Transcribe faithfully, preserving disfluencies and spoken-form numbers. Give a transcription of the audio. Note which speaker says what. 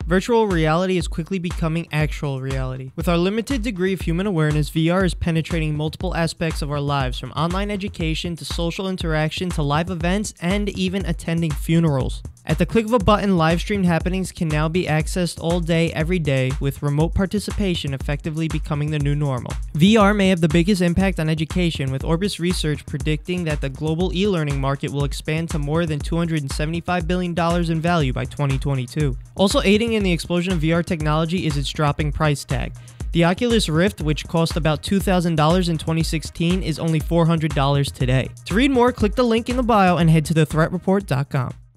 Speaker 1: Virtual reality is quickly becoming actual reality. With our limited degree of human awareness, V R is penetrating multiple aspects of our lives, from online education to social interaction to live events and even attending funerals. At the click of a button, live-streamed happenings can now be accessed all day, every day, with remote participation effectively becoming the new normal. V R may have the biggest impact on education, with Orbis Research predicting that the global e-learning market will expand to more than two hundred seventy-five billion dollars in value by twenty twenty-two. Also aiding in the explosion of V R technology is its dropping price tag. The Oculus Rift, which cost about two thousand dollars in twenty sixteen, is only four hundred dollars today. To read more, click the link in the bio and head to the threat report dot com.